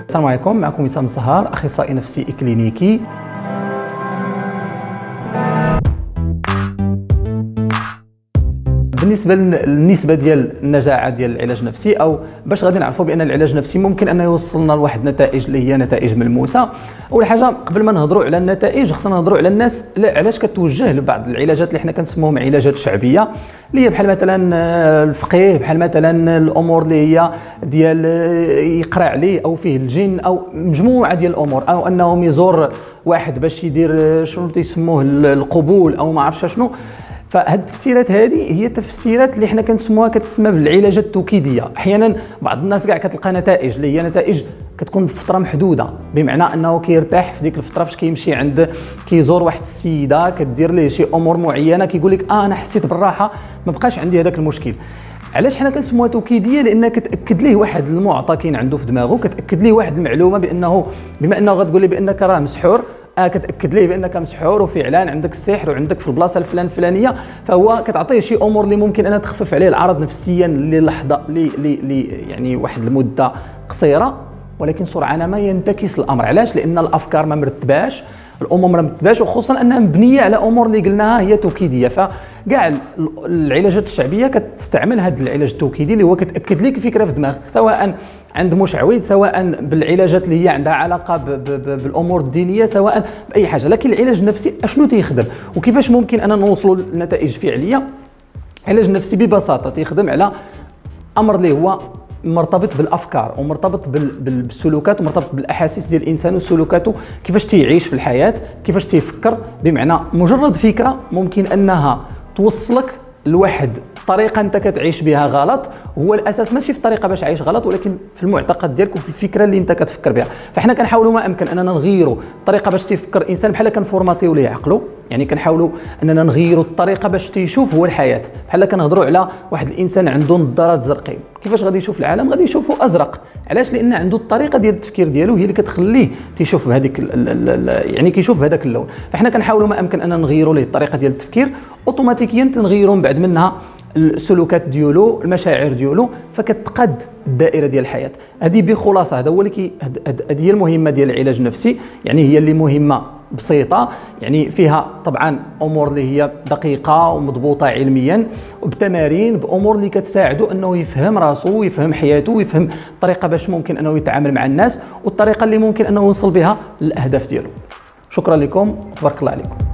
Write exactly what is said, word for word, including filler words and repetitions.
السلام عليكم، معكم وسام الزهار، اخصائي نفسي كلينيكي. بالنسبه للنسبه ديال النجاعه ديال العلاج النفسي، او باش غادي نعرفوا بان العلاج النفسي ممكن انه يوصلنا لواحد النتائج اللي هي نتائج ملموسه. اول حاجه قبل ما نهضروا على النتائج خصنا نهضروا على الناس علاش كتوجه لبعض العلاجات اللي حنا كنسموهم علاجات شعبيه، اللي هي بحال مثلا الفقيه، بحال مثلا الامور اللي هي ديال يقرا عليه او فيه الجن، او مجموعه ديال الامور، او انهم يزور واحد باش يدير شنو تيسموه القبول او ما عرفتش شنو. فهاد التفسيرات هذه هي تفسيرات اللي حنا كنسموها كتسمى بالعلاجات التوكيديه. احيانا بعض الناس كاع كتلقى نتائج اللي هي نتائج كتكون بفتره محدوده، بمعنى انه كيرتاح في ديك الفتره فاش كيمشي عند كيزور واحد السيده كدير ليه شي امور معينه، كيقول لك اه انا حسيت بالراحه، ما بقاش عندي هذاك المشكل. علاش حنا كنسموها توكيديه؟ لان كتاكد ليه واحد المعطى كاين عنده في دماغه، كتاكد ليه واحد المعلومه بانه بما انه غتقول لي بانك راه مسحور، آه كتاكد ليه بانك مسحور وفعلا عندك السحر وعندك في البلاصه الفلان الفلانيه، فهو كتعطيه شي امور اللي ممكن انها تخفف عليه العرض نفسيا للحظه لي يعني واحد المده قصيره، ولكن سرعان ما ينتكس الامر. علاش؟ لان الافكار ما مرتباش، الامور ما مرتباش، وخصوصا انها مبنيه على امور اللي قلناها هي توكيديه. فكاع العلاجات الشعبيه كتستعمل هذا العلاج التوكيدي اللي هو كتاكد لك فكره في دماغك، سواء عند مشعوذ، سواء بالعلاجات اللي هي عندها علاقه ب ب ب بالامور الدينيه، سواء باي حاجه. لكن العلاج النفسي اشنو تيخدم وكيفاش ممكن ان نوصلوا لنتائج فعليه؟ العلاج النفسي ببساطه تيخدم على امر اللي هو مرتبط بالافكار ومرتبط بالسلوكات ومرتبط بالاحاسيس ديال الانسان وسلوكاته، كيفاش تيعيش في الحياه، كيفاش تيفكر. بمعنى مجرد فكره ممكن انها توصلك لواحد طريقه انت كتعيش بها غلط، هو الاساس ماشي في الطريقه باش عايش غلط، ولكن في المعتقد ديالك وفي الفكره اللي انت كتفكر بها. فاحنا كنحاولوا ما امكن اننا نغيروا الطريقه باش تيفكر الانسان، بحال كنفورماتيو ليه عقله، يعني كنحاولوا اننا نغيروا الطريقه باش تيشوف هو الحياه. بحال كنهضروا على واحد الانسان عنده نظارات زرقين، كيفاش غادي يشوف العالم؟ غادي يشوفه ازرق. علاش؟ لان عنده الطريقه ديال التفكير ديالو هي اللي كتخليه تيشوف بهذيك يعني كيشوف بهذاك اللون. فاحنا كنحاولوا ما امكن اننا نغيروا ليه الطريقه ديال التفكير، اوتوماتيكيا تنغيروا من بعد منها السلوكات ديالو، المشاعر ديالو، فكتقاد الدائره ديال الحياه. هذه بخلاصه هذا هو اللي كي هذه هي المهمه ديال العلاج النفسي، يعني هي اللي مهمه بسيطه، يعني فيها طبعا امور اللي هي دقيقه ومضبوطه علميا وبتمارين، بامور اللي كتساعدوا انه يفهم راسو ويفهم حياته ويفهم الطريقه باش ممكن انه يتعامل مع الناس، والطريقه اللي ممكن انه يوصل بها للاهداف ديالو. شكرا لكم وتبارك الله عليكم.